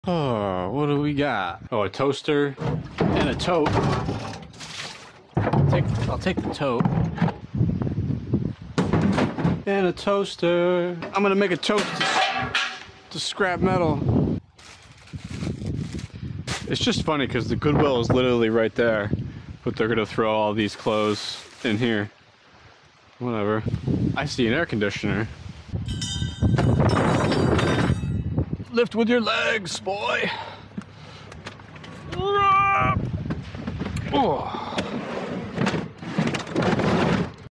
Oh, what do we got? Oh, a toaster and a tote. I'll take the tote. And a toaster. I'm gonna make a toast to scrap metal. It's just funny because the Goodwill is literally right there, but they're gonna throw all these clothes in here. Whatever. I see an air conditioner. Lift with your legs, boy. Oh.